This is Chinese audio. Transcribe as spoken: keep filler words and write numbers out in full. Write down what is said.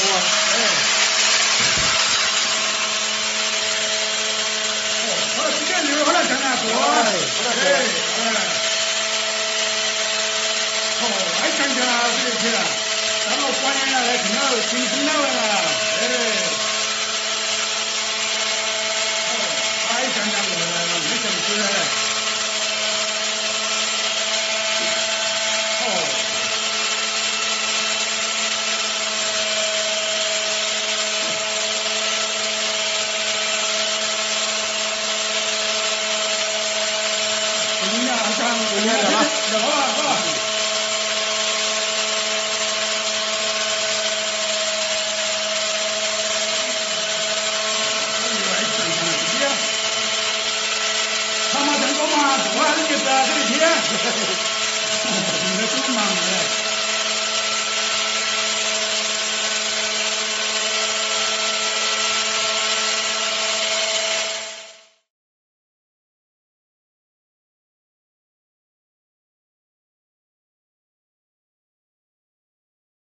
哇，哎。哦，好了，时间留好了，现在多。哎，好了，哎，哎。哦，还想起来这一天，咱们过年了，来看到新生了了，哎。哦，还想起来了，没想起来。哦。 今天怎么？怎么了？是吧？他妈真够忙，我还是觉得这一天，你们这么忙的。